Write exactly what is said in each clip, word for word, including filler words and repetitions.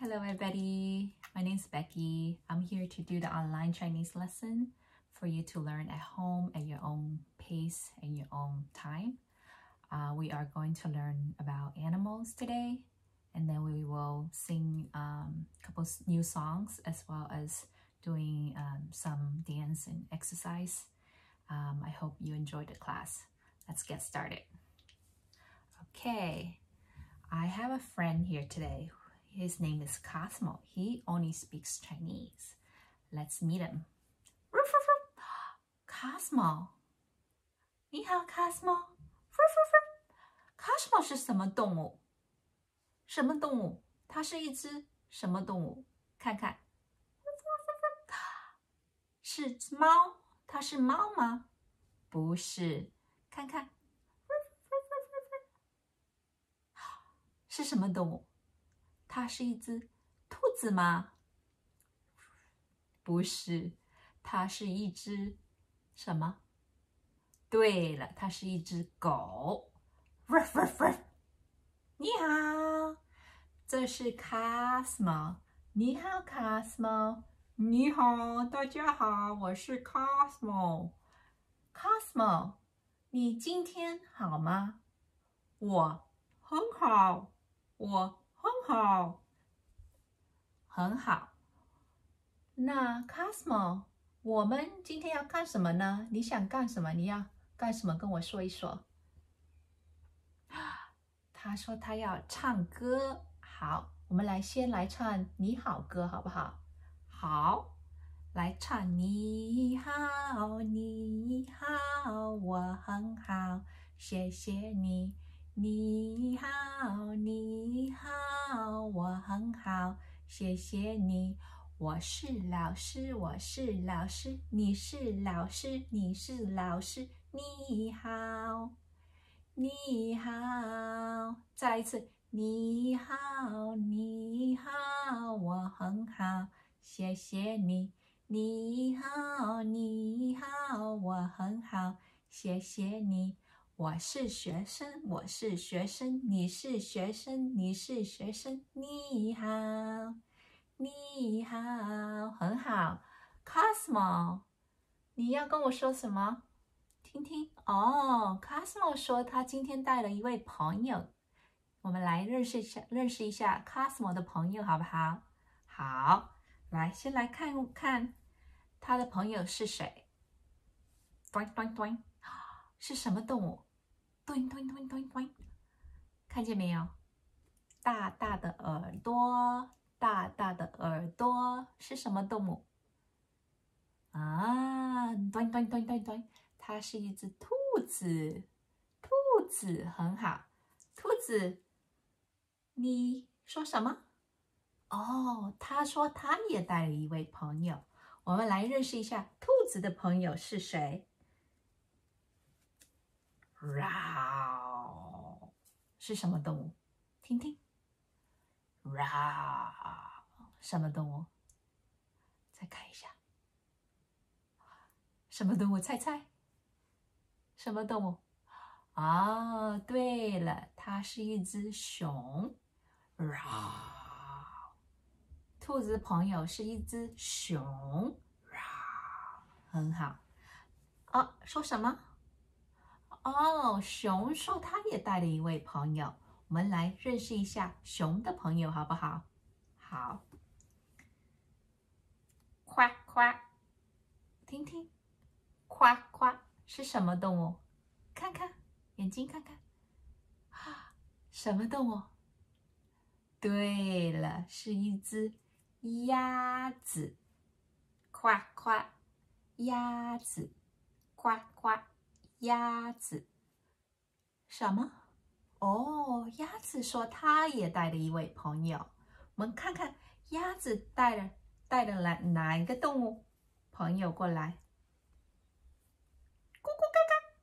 Hello everybody, my name is Becky. I'm here to do the online Chinese lesson for you to learn at home at your own pace and your own time. Uh, we are going to learn about animals today, and then we will sing um, a couple new songs as well as doing um, some dance and exercise. Um, I hope you enjoyed the class. Let's get started. Okay, I have a friend here today. His name is Cosmo. He only speaks Chinese. Let's meet him. Cosmo. 你好 Cosmo. Cosmo 是什么动物？什么动物？它是一只什么动物？看看。是猫？它是猫吗？不是。看看。是什么动物？它是一只兔子吗？不是，它是一只什么？对了，它是一只狗。你好，这是 Cosmo。你好 Cosmo。你好，大家好，我是 Cosmo。Cosmo， 你今天好吗？我很好，我很好，很好。那 Cosmo， 我们今天要干什么呢？你想干什么？你要干什么？跟我说一说。他说他要唱歌。好，我们来先来唱你好歌，好不好？好，来唱你好，你好，我很好，谢谢你。你好，你好，我很好，谢谢你。我是老师，我是老师，你是老师，你是老师，你好，你好，再来一次，你好，你好，我很好，谢谢你。你好，你好，我很好，谢谢你。我是学生，我是学生，你是学生，你是学生，你好。你好，很好 ，Cosmo， 你要跟我说什么？听听哦。Cosmo 说他今天带了一位朋友，我们来认识一下，认识一下 Cosmo 的朋友，好不好？好，来，先来看看他的朋友是谁。咚咚咚，是什么动物？咚咚咚咚咚，看见没有？大大的耳朵。大大的耳朵是什么动物？啊，端端端端端，它是一只兔子。兔子很好。兔子，你说什么？哦，他说他也带了一位朋友。我们来认识一下兔子的朋友是谁。嗷，是什么动物？听听。嗷，什么动物？再看一下。什么动物？猜猜。什么动物？哦，对了，它是一只熊。兔子朋友是一只熊。很好。哦，说什么？哦，熊说他也带了一位朋友。我们来认识一下熊的朋友，好不好？好。夸夸，听听。夸夸是什么动物？看看，眼睛看看。什么动物？对了，是一只鸭子。夸夸，鸭子。夸夸，鸭子。什么？哦，鸭子说它也带了一位朋友。我们看看鸭子带了带了来哪一个动物朋友过来？咕咕嘎嘎。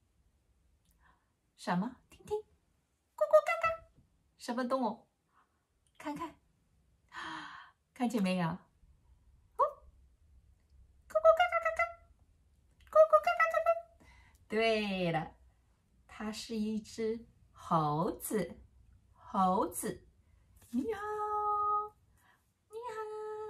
什么？听听。咕咕嘎嘎。什么动物？看看。看见没有？哦，咕咕嘎嘎嘎嘎。咕咕嘎嘎嘎嘎。对了，它是一只猴子。猴子，你好。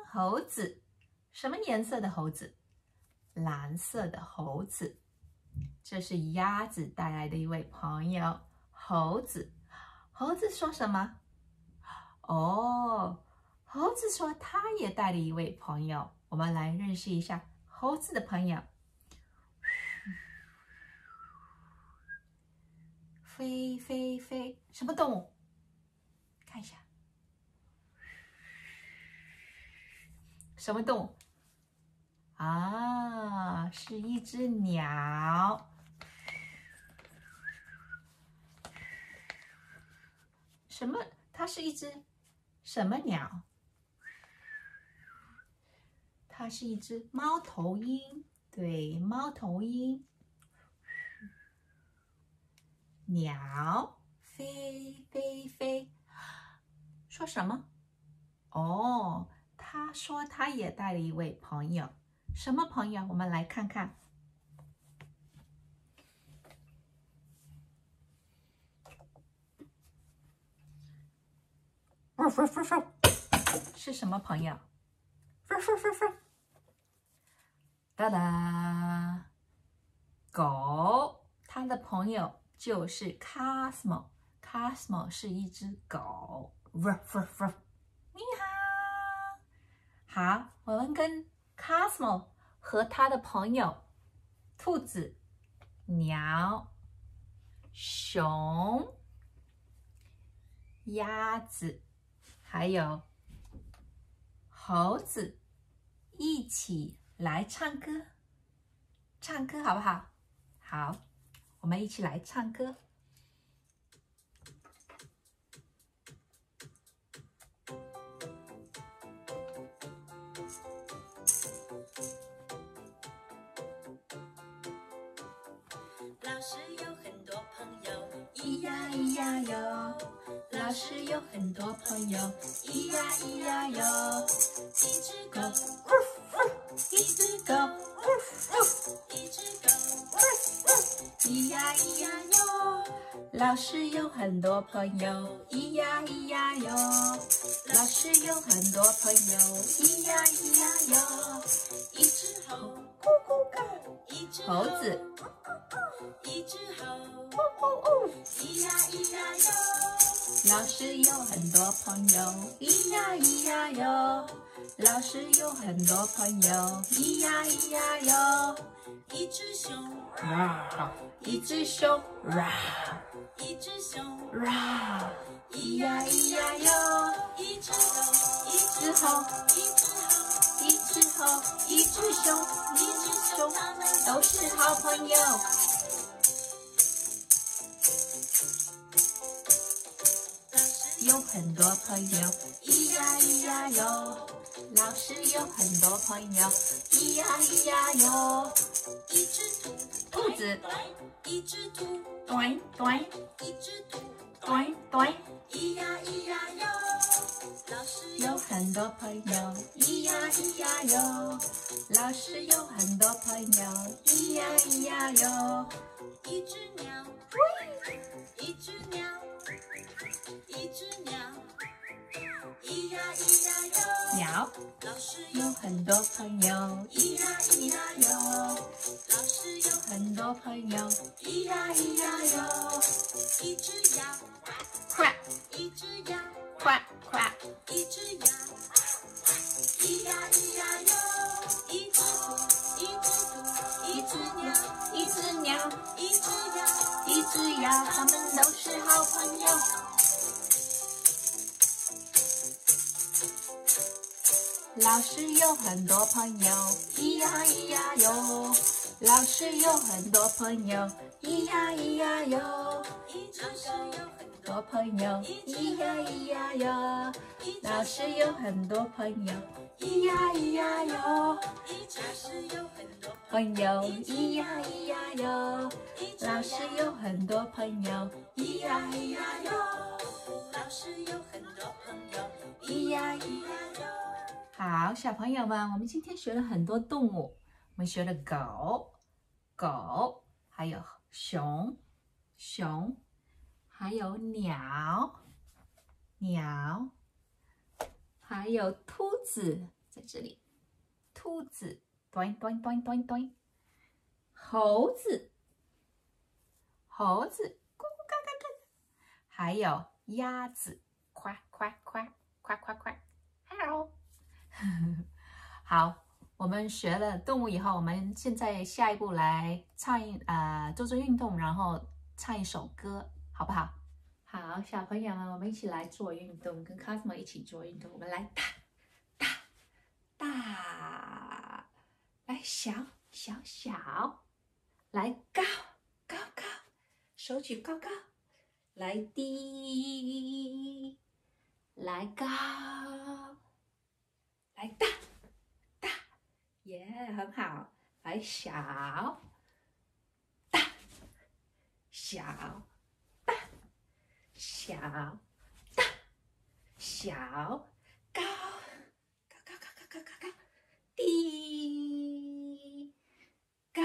猴子，什么颜色的猴子？蓝色的猴子。这是鸭子带来的一位朋友，猴子。猴子说什么？哦，猴子说他也带了一位朋友。我们来认识一下猴子的朋友。飞飞飞，什么动物？看一下，什么动物？啊，是一只鸟。什么？它是一只什么鸟？它是一只猫头鹰。对，猫头鹰。鸟飞飞飞，说什么？哦，他说他也带了一位朋友。什么朋友？我们来看看。是什么朋友？哒哒，狗，它的朋友就是 Cosmo。Cosmo 是一只狗。你好，好，我们跟 Cosmo 和他的朋友兔子、鸟、熊、鸭子还有猴子一起来唱歌。唱歌好不好？好，我们一起来唱歌。 老师有很多朋友， 咿呀咿呀哟。老师有很多朋友，咿呀咿呀哟。 一只狗， 一只狗， 一只狗， 咿呀咿呀哟。老师有很多朋友，咿呀咿呀哟。老师有很多朋友，咿呀咿呀哟。 一只猴， 咕咕嘎， 一只猴子， 一只猴， 呜呜呜。 咿呀咿呀哟。 老师有很多朋友，咿呀咿呀哟。老师有很多朋友，咿呀咿呀哟。 一只熊， 一只熊， 一只熊， 咿呀咿呀哟。 一只狗，一只猴， 一只猴， 一只猴，一只熊， 一只熊，它们都是好朋友。有很多朋友，咿呀咿呀哟。老师有很多朋友，咿呀咿呀哟。 一只兔， 兔子， 一只兔， 短短一只兔， 短短。 咿呀咿呀哟。老师有很多朋友，咿呀咿呀哟。老师有很多朋友，咿呀咿呀哟。 一只鸟，一只鸟，一只鸟，咿呀咿呀哟。 鸟老师有很多朋友，咿呀咿呀哟。 老师有很多朋友，咿呀咿呀哟。 一只羊， 快一只羊， 快快！ 一只羊，咿呀咿呀哟。一只兔，一只兔， 一只鸟，一只鸟， 一只羊， 一只鸭，它们都是好朋友。老师有很多朋友，咿呀咿呀哟。老师有很多朋友，咿呀咿呀哟。 一只狗， 多朋友，咿呀咿呀哟。老师有很多朋友，咿呀咿呀哟。 一只是有很多朋友，咿呀咿呀哟。老师有很多朋友，咿呀咿呀哟。 老师有很多朋友， 咿呀咿呀哟。好，小朋友们，我们今天学了很多动物，我们学了狗，狗，还有熊，熊，还有鸟，鸟，还有兔子， 在这里。兔子，咚咚咚咚咚。猴子，猴子，咕咕嘎嘎嘎。还有鸭子，夸夸夸夸夸夸。Hello， 好，我们学了动物以后，我们现在下一步来唱一呃做做运动，然后唱一首歌，好不好？好，小朋友们，我们一起来做运动，跟 Cosmo 一起做运动。我们来大大大，来小小小，来高高高，手举高高，来低，来高，来大大，耶，很好。来小大小大小大小高高高高高高高高低高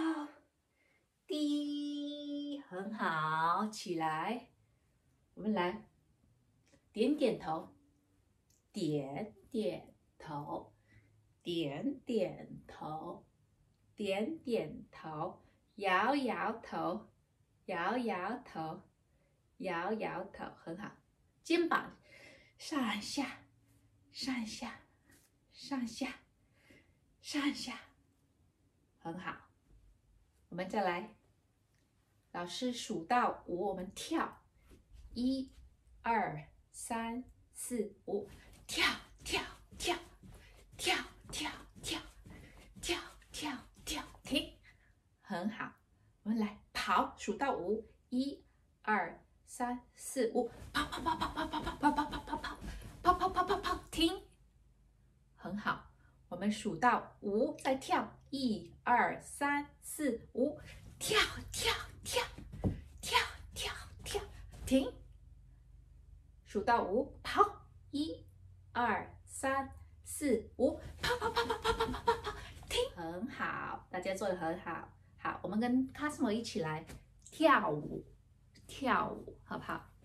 低，很好，起来，我们来点点头，点点头，点点头，点点头，摇摇头，摇摇头，摇摇头，很好，肩膀上下上下上下上下，很好。我们再来，老师数到五，我们跳，一、二、三、四、五，跳跳跳跳跳跳跳跳跳，停，很好。我们来跑，数到五，一、二、三、四、五，跑跑跑跑跑跑跑跑跑跑跑跑跑跑跑跑跑，停，很好。我们数到五，再跳，一、二、三、四、五，跳跳跳跳跳跳，停。数到五，跑，一、二、三、四、五，跑跑跑跑跑跑跑跑跑，停，很好，大家做得很好。好，我们跟 Cosmo 一起来跳舞，跳舞，好不好？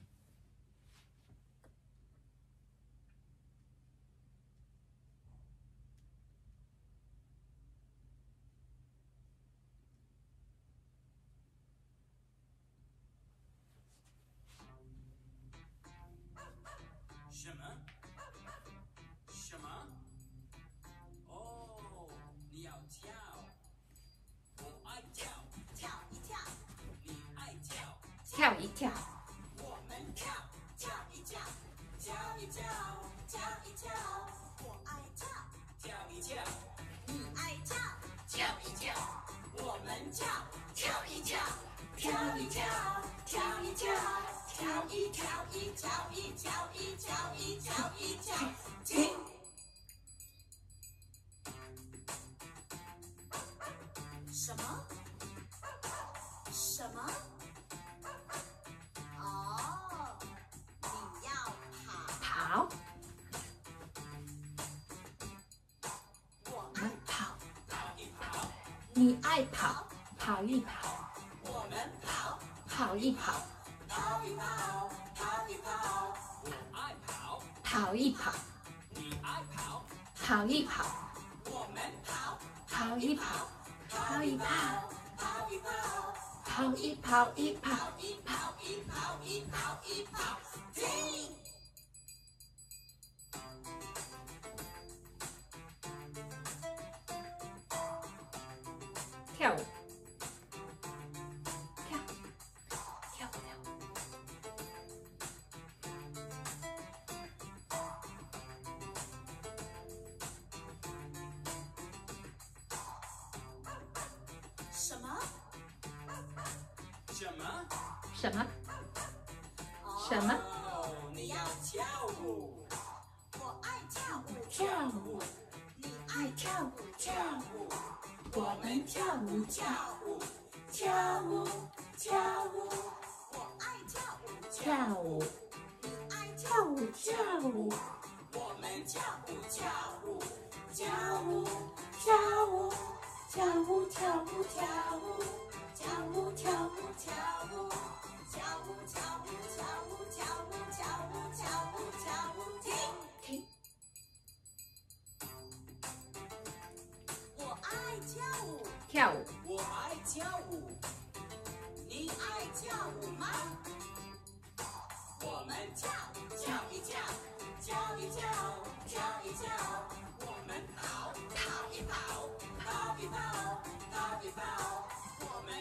什么？什么？哦，你要跳，我爱跳，跳一跳，你爱跳， 跳一跳， 我们跳，跳一跳，跳一跳，跳一跳，我爱跳，跳一跳，你爱跳，跳一跳，我们跳，跳一跳，跳一跳，跳一跳。跳一跳一跳一跳一跳一跳一跳，停！什么？什么？哦，你要跑？ 跑， 我我们跑， 跑一跑， 你爱跑，跑一跑， 我们跑， 跑一跑， 跑一跑，跑一跑，我爱跑， 跑一跑， 你爱跑， 跑一跑， 我们跑， 跑一跑，跑一跑， 跑一跑， 跑一跑一跑， 跑一跑一跑一跑一跑，停！ 跳舞，跳，跳跳。 什么？什么？ 什么？什么？ 哦，你要跳舞，我爱跳舞， 跳舞， 你爱跳舞，跳舞， 我们跳舞， 跳舞，跳舞，跳舞，我爱跳舞， 跳舞， 你爱跳跳舞，跳舞， 我们跳舞，跳舞，跳舞， 跳舞， 跳舞，跳舞，跳舞， 跳舞，跳舞，跳舞，跳舞，跳舞，跳舞，跳舞，跳舞，跳舞，跳舞，停！ 停。